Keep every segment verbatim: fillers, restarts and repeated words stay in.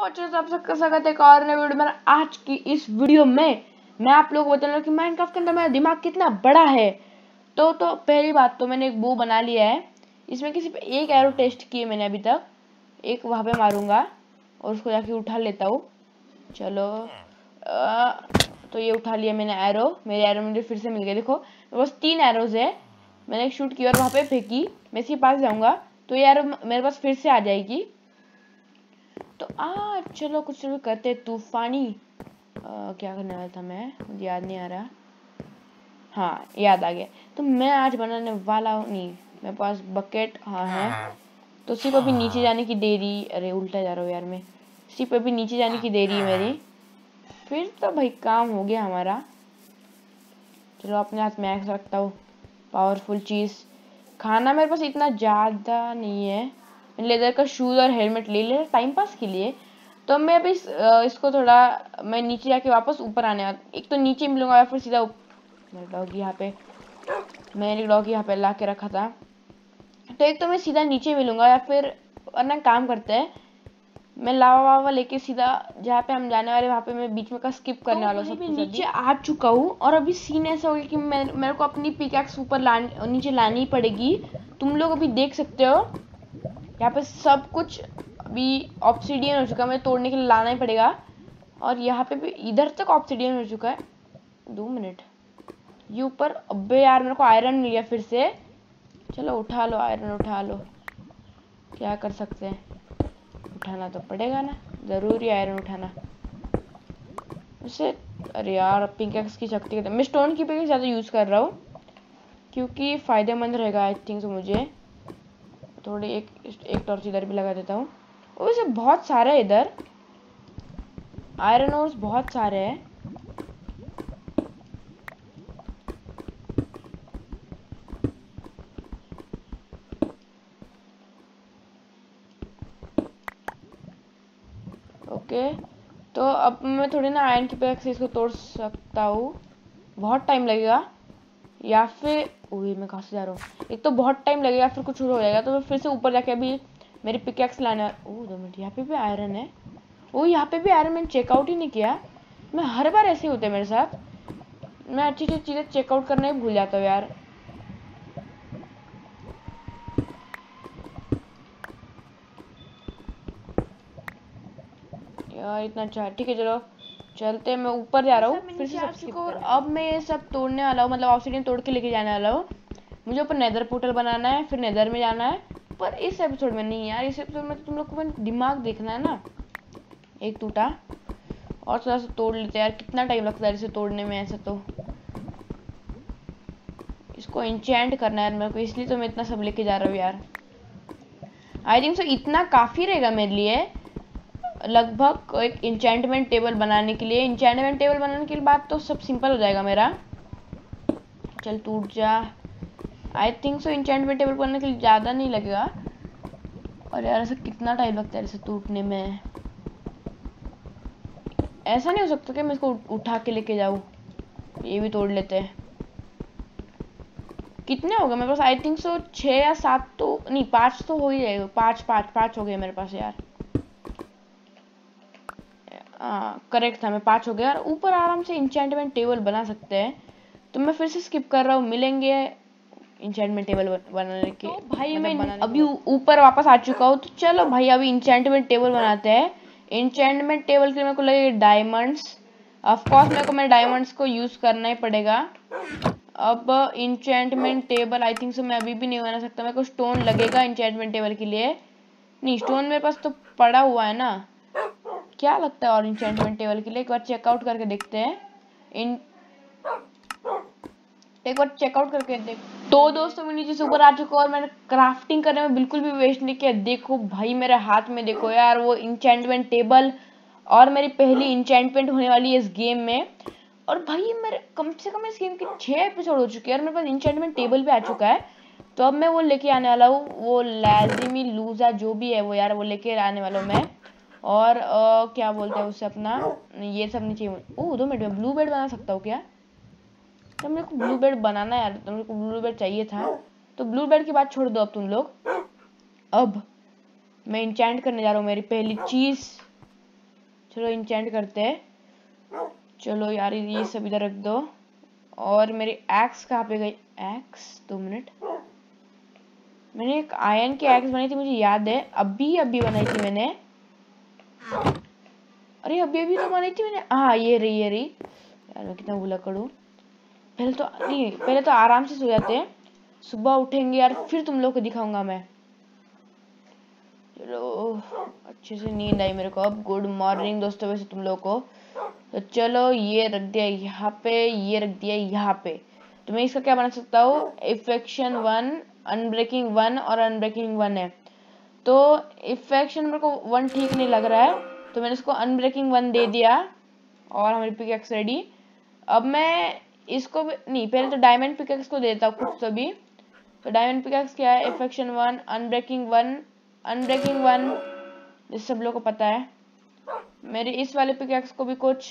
अच्छे से आप सबका स्वागत है एक और नए वीडियो में। आज की इस वीडियो में मैं आप लोगों को बताऊंगा कि माइनक्राफ्ट के अंदर मेरा दिमाग कितना बड़ा है। तो तो पहली बात तो मैंने एक बो बना लिया है। इसमें किसी पे एक एरो टेस्ट किए मैंने अभी तक। एक वहां पे मारूंगा और उसको जाके उठा लेता हूँ। चलो आ, तो ये उठा लिया मैंने एरो। मेरे एरो मुझे फिर से मिल गया। देखो बस तीन एरोज है। मैंने एक शूट की और वहां पे फेंकी। मैं इसके पास जाऊंगा तो ये एरो मेरे पास फिर से आ जाएगी। तो आ चलो कुछ भी करते। तूफानी क्या करने वाला था मैं, मुझे याद नहीं आ रहा। हाँ याद आ गया। तो मैं आज बनाने वाला हूँ, नहीं मेरे पास बकेट हाँ है। तो सिर्फ अभी नीचे जाने की देरी। अरे उल्टा जा रहा हूँ यार मैं। सिर्फ अभी नीचे जाने की देरी है मेरी, फिर तो भाई काम हो गया हमारा। चलो अपने हाथ में एक्स रखता हूँ। पावरफुल चीज़। खाना मेरे पास इतना ज़्यादा नहीं है। लेदर का शूज और हेलमेट ले ले टाइम पास के लिए। तो मैं अभी इस, इसको थोड़ा मैं नीचे जाके वापस ऊपर आने वाला। एक तो नीचे मिलूंगा या फिर सीधा मेरा डॉग यहाँ पे मैंने डॉग यहाँ पे ला के रखा था। तो एक तो मैं सीधा नीचे मिलूंगा या फिर वरना काम करते हैं मैं लावा वावा लेके सीधा जहाँ पे हम जाने वाले वहाँ पे मैं बीच में का स्किप करने वाला हूँ। सब नीचे आ चुका हूँ और अभी सीन ऐसा हो गया कि मैं मेरे को अपनी पिकैक्स ऊपर लाने नीचे लानी पड़ेगी। तुम लोग अभी देख सकते हो यहाँ पे सब कुछ अभी ऑब्सिडियन हो चुका है। मुझे तोड़ने के लिए लाना ही पड़ेगा। और यहाँ पे भी इधर तक ऑब्सिडियन हो चुका है। दो मिनट ये ऊपर। अबे यार मेरे को आयरन मिल गया फिर से। चलो उठा लो आयरन उठा लो। क्या कर सकते हैं, उठाना तो पड़ेगा ना, जरूरी आयरन उठाना उसे। अरे यार पिकैक्स की शक्ति मैं स्टोन की पिकैक्स ज़्यादा यूज़ कर रहा हूँ क्योंकि फ़ायदेमंद रहेगा आई थिंक सो। मुझे थोड़ी एक एक टॉर्च इधर भी लगा देता हूँ। वैसे बहुत सारे है इधर आयरन ओर्स बहुत सारे हैं। ओके तो अब मैं थोड़ी ना आयरन की पिकैक्स से इसको तोड़ सकता हूँ। बहुत टाइम लगेगा या फिर ओए मैं कहाँ से जा रहा हूँ। एक तो बहुत टाइम लगेगा फिर कुछ हो जाएगा। तो मैं फिर से ऊपर जाके अभी मेरी पिकैक्स लाना। ओह दो मिनट यहाँ पे भी आयरन है। ओ यहाँ पे भी आयरन मैंने चेकआउट ही नहीं किया। मैं हर बार ऐसे ही होते मेरे साथ। मैं अच्छी अच्छी चीज़ें चेकआउट करना ही भूल जाता हूँ यार। यार इतना अच्छा ठीक है चलो चलते हैं। मैं ऊपर जा रहा हूँ फिर से सब स्किप कर। अब मैं ये सब तोड़ने वाला हूँ, मतलब ऑब्सिडियन तोड़ के लेके जाने वाला हूँ। मुझे ऊपर नेदर पोर्टल बनाना है फिर नेदर में जाना है। पर इस एपिसोड में नहीं यार, इस एपिसोड में तो तुम लोग को दिमाग देखना है ना। एक टूटा और थोड़ा सा तोड़ लेते हैं यार। कितना टाइम लगता है इसे तोड़ने में ऐसा। तो इसको इंचेंट करना है मेरे को, इसलिए तो मैं इतना सब लेके जा रहा हूँ यार। आई थिंक सो इतना काफ़ी रहेगा मेरे लिए लगभग एक इंचेंटमेंट टेबल बनाने के लिए। इंचेंटमेंट टेबल बनाने के बाद तो सब सिंपल हो जाएगा मेरा। चल टूट जा। I think so enchantment table बनाने के लिए ज़्यादा नहीं लगेगा। और यार ऐसा कितना टाइम लगता है इसे टूटने में। ऐसा नहीं हो सकता कि मैं इसको उठा के लेके जाऊँ। ये भी तोड़ लेते हैं। कितने हो गए मेरे पास, आई थिंक सो छः या सात तो नहीं पाँच तो हो ही जाएगा। पाँच पाँच पाँच हो गए मेरे पास यार। हाँ करेक्ट था, मैं पाँच हो गया। और ऊपर आराम से इंचेंटमेंट टेबल बना सकते हैं। तो मैं फिर से स्किप कर रहा हूँ। मिलेंगे इंचेंटमेंट टेबल बनाने के। तो भाई मतलब मैं अभी ऊपर वापस आ चुका हूँ। तो चलो भाई अभी इंचेंटमेंट टेबल बनाते हैं। इंचेंटमेंट टेबल के लिए मेरे को लगे डायमंड्स। ऑफकोर्स मेरे को मेरे डायमंड्स को यूज़ करना ही पड़ेगा। अब enchantment table I think so मैं अभी भी नहीं बना सकता। मेरे को स्टोन लगेगा इंचेंटमेंट टेबल के लिए। नहीं स्टोन मेरे पास तो पड़ा हुआ है ना। क्या लगता है और इंचेंटमेंट टेबल के लिए एक बार चेकआउट करके देखते हैं। इन एक बार चेकआउट करके देख। तो दोस्तों मैं नीचे से ऊपर आ चुका और मैंने क्राफ्टिंग करने में बिल्कुल भी वेस्ट नहीं किया। देखो भाई मेरे हाथ में देखो यार वो इंचेंटमेंट टेबल और मेरी पहली इंचेंटमेंट होने वाली है इस गेम में। और भाई मेरे कम से कम इस गेम के छः एपिसोड हो चुके हैं और मेरे पास इंचेंटमेंट टेबल भी आ चुका है। तो अब मैं वो लेके आने वाला हूँ, वो लाजिमी लूजा जो भी है वो यार वो लेके आने वाला हूँ मैं। और आ, क्या बोलते हैं उससे अपना ये सब नहीं चाहिए। ओह दो मिनट में ब्लू बेड बना सकता हूँ क्या? तो मेरे को ब्लू बेड बनाना है यार। तो मेरे को ब्लू बेड चाहिए था। तो ब्लू बेड की बात छोड़ दो अब तुम लोग। अब मैं इंचेंट करने जा रहा हूँ मेरी पहली चीज़। चलो इंचेंट करते हैं। चलो यार ये सब इधर रख दो। और मेरी एक्स कहाँ पे गई? एक्स, दो मिनट। मैंने एक आयरन की एक्स बनाई थी, मुझे याद है, अभी अभी बनाई थी मैंने। अरे अभी अभी तो बनाई थी मैंने। हाँ ये रही ये रही। यार मैं कितना भूला करूँ। पहले तो नहीं, पहले तो आराम से सो जाते हैं, सुबह उठेंगे यार फिर तुम लोग को दिखाऊंगा मैं। चलो अच्छे से नींद आई मेरे को अब। गुड मॉर्निंग दोस्तों वैसे तुम लोग को। तो चलो ये रख दिया यहाँ पे, ये रख दिया यहाँ पे। तो मैं इसका क्या बना सकता हूँ? इफेक्शन वन, अनब्रेकिंग वन और अनब्रेकिंग वन है। तो इफेक्शन मेरे को वन ठीक नहीं लग रहा है, तो मैंने इसको अनब्रेकिंग वन दे दिया। और हमारी पिकेक्स रेडी। अब मैं इसको भी नहीं, पहले तो डायमंड पिकेक्स को देता हूँ कुछ तो भी। तो डायमंड पिकेक्स क्या है? Efficiency one, unbreaking one, unbreaking one, जिस सब लोग को पता है। मेरे इस वाले पिकेक्स को भी कुछ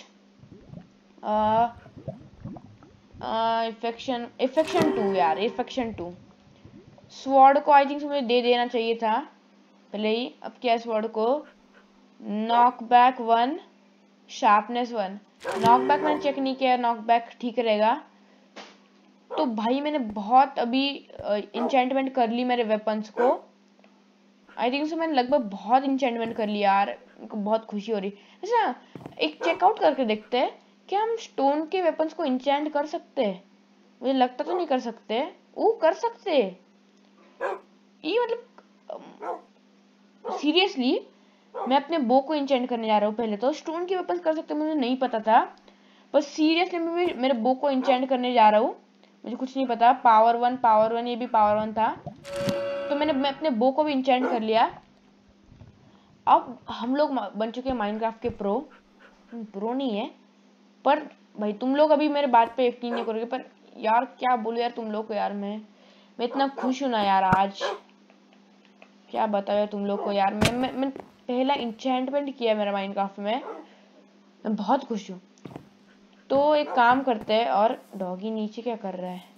इफेक्शन इफेक्शन टू यार, इफेक्शन टू। स्वॉर्ड को आई थिंक मुझे दे देना चाहिए था पहले ही। अब क्या है स्वॉर्ड को? Knockback one, sharpness one. Knockback मैंने चेक नहीं किया, नॉक बैक ठीक रहेगा। तो भाई मैंने बहुत अभी इंचेंटमेंट कर ली मेरे वेपन्स को। आई थिंक सो मैंने लगभग बहुत इंचेंटमेंट कर लिया यार, मेरे बहुत खुशी हो रही। अच्छा एक चेकआउट करके देखते हैं, क्या हम स्टोन के वेपन्स को इंचेंट कर सकते हैं? मुझे लगता तो नहीं कर सकते। ओ कर सकते। ये मतलब सीरियसली मैं अपने बो को इंचेंट करने जा रहा हूँ। पहले तो स्टोन के वेपन्स कर सकते मुझे नहीं पता था, पर सीरियसली मैं मेरे बो को इंचेंट करने जा रहा हूँ। मुझे कुछ नहीं पता। पावर वन, पावर वन, ये भी पावर वन था। तो मैंने मैं अपने बो को भी इंचेंट कर लिया। अब हम लोग बन चुके हैं माइनक्राफ्ट के प्रो। प्रो नहीं है पर भाई तुम लोग अभी मेरे बात पे यकीन नहीं करोगे, पर यार क्या बोलूं यार तुम लोग को यार। मैं मैं इतना खुश हूं ना यार आज, क्या बताओ तुम लोग को यार। मैं मैं, मैं पहला इंचेंटमेंट किया मेरा माइनक्राफ्ट में, मैं बहुत खुश हूँ। तो एक काम करते हैं। और डॉगी नीचे क्या कर रहा है?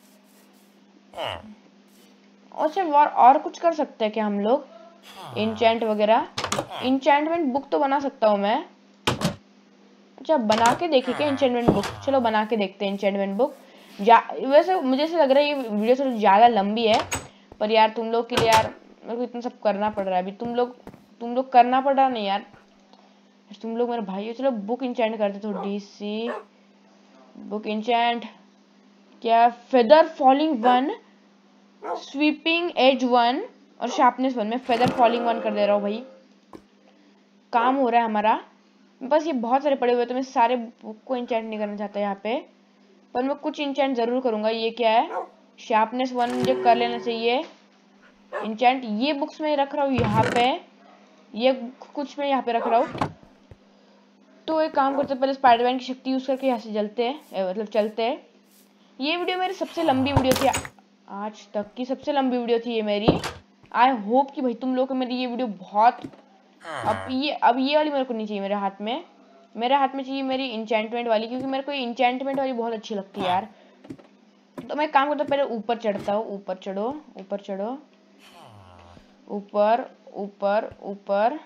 अच्छा और, और कुछ कर सकते हैं क्या हम लोग? इंचेंट वगैरह, इंचेंटमेंट बुक तो बना सकता हूँ मैं। अच्छा बना के देखिए क्या इंचेंटमेंट बुक? चलो बना के देखते हैं इंचेंटमेंट बुक। जा वैसे मुझे ऐसा लग रहा है ये वीडियो थोड़ी ज़्यादा लंबी है, पर यार तुम लोग के लिए यार मेरे को इतना सब करना पड़ रहा है अभी। तुम लोग तुम लोग करना पड़ रहा नहीं यार, तुम लोग मेरे भाई हो। चलो बुक इंचेंट करते थोड़ी सी। बुक इंचेंट क्या? Feather falling one, sweeping edge one और शार्पनेस वन। मैं फेदर फॉलिंग वन कर दे रहा हूँ भाई, काम हो रहा है हमारा। बस ये बहुत सारे पड़े हुए तो मैं सारे बुक को इंचेंट नहीं करना चाहता यहाँ पे, पर मैं कुछ इंचेंट जरूर करूंगा। ये क्या है? शार्पनेस वन मुझे कर लेना चाहिए इंचेंट। ये बुक्स में रख रहा हूँ यहाँ पे, ये कुछ मैं यहाँ पे रख रहा हूँ। तो एक काम करते पहले स्पाइडरमैन की शक्ति यूज करके यहाँ से जलते हैं, मतलब चलते हैं। ये वीडियो मेरी सबसे लंबी वीडियो थी आज तक की, सबसे लंबी वीडियो थी ये मेरी। आई होप कि भाई तुम लोग को मेरी ये वीडियो बहुत। अब ये अब ये वाली मेरे को नहीं चाहिए मेरे हाथ में, मेरे हाथ में चाहिए मेरी इंचेंटमेंट वाली, क्योंकि मेरे को इंचेंटमेंट वाली बहुत अच्छी लगती है यार। तो मैं काम करता हूँ पहले ऊपर चढ़ता हूँ। ऊपर चढ़ो, ऊपर चढ़ो, ऊपर ऊपर ऊपर।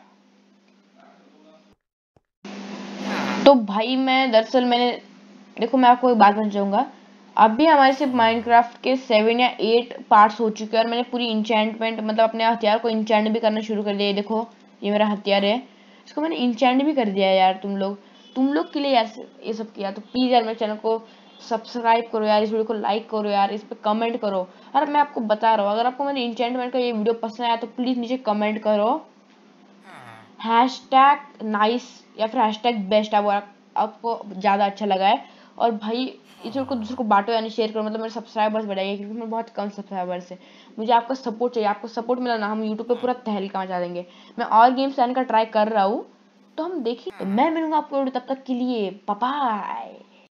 तो भाई मैं दरअसल मैंने देखो मैं आपको एक बात बताना चाहूंगा। अभी हमारे सिर्फ माइनक्राफ्ट के सेवन या एट पार्ट्स हो चुके हैं और मैंने पूरी इंचेंटमेंट मतलब अपने हथियार को इंचेंट भी करना शुरू कर दिया। देखो ये मेरा हथियार है, इसको मैंने इंचेंट भी कर दिया है यार। तुम लोग तुम लोग के लिए यार ये सब किया, तो प्लीज यार मेरे चैनल को सब्सक्राइब करो यार, इस वीडियो को लाइक करो यार, इस पर कमेंट करो। और मैं आपको बता रहा हूँ अगर आपको मेरी इंचेंटमेंट का ये वीडियो पसंद आया तो प्लीज नीचे कमेंट करो हैशटैग नाइस या फिर हैशटैग बेस्ट आपको ज़्यादा अच्छा लगा है। और भाई इस वीडियो को दूसरे को बांटो यानी शेयर करो, मतलब मेरे सब्सक्राइबर्स बढ़ाइए, क्योंकि मेरे बहुत कम सब्सक्राइबर्स है। मुझे आपका सपोर्ट चाहिए, आपको सपोर्ट मिला ना हम यूट्यूब पे पूरा तहलका मचा देंगे। मैं और गेम्स लाने का ट्राई कर रहा हूँ, तो हम देखिए। तो मैं मिलूंगा आपको तब तक के लिए, बाय बाय।